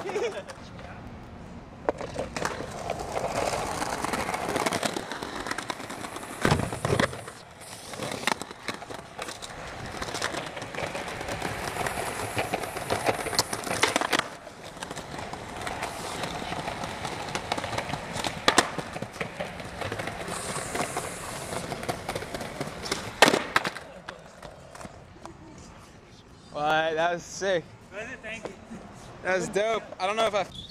What? That was sick. Was it? Thank you. That was dope. I don't know if I